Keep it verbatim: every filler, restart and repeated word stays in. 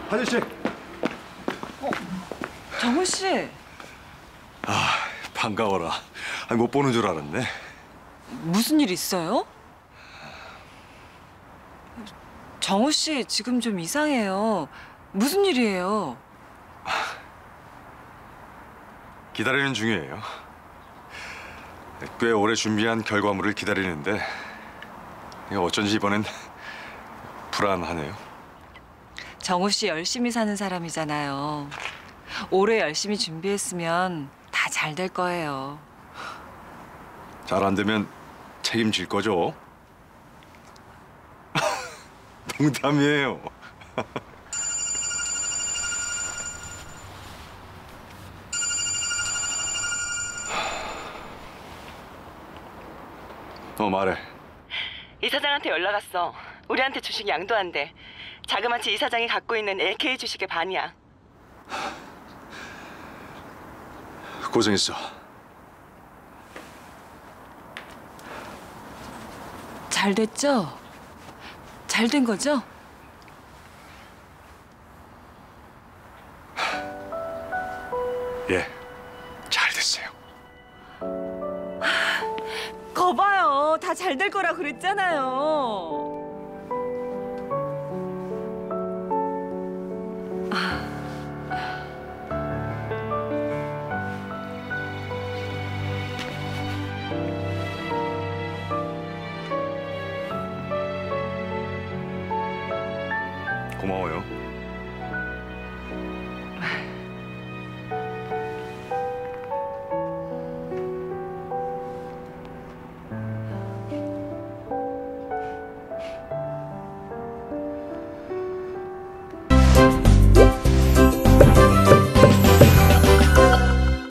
아저씨. 어, 정우 씨. 아, 반가워라. 아니, 못 보는 줄 알았네. 무슨 일 있어요? 정우 씨 지금 좀 이상해요. 무슨 일이에요? 기다리는 중이에요. 꽤 오래 준비한 결과물을 기다리는데 어쩐지 이번엔 불안하네요. 정우 씨 열심히 사는 사람이잖아요. 오래 열심히 준비했으면 다 잘 될 거예요. 잘 안 되면 책임질 거죠? 농담이에요. 어, 말해. 이사장한테 연락 왔어. 우리한테 주식 양도한대. 자그마치 이사장이 갖고 있는 엘케이 주식의 반이야. 고생했어. 잘 됐죠? 잘 된 거죠? 예, 잘 됐어요. 거봐요. 다 잘 될 거라 그랬잖아요. 고마워요.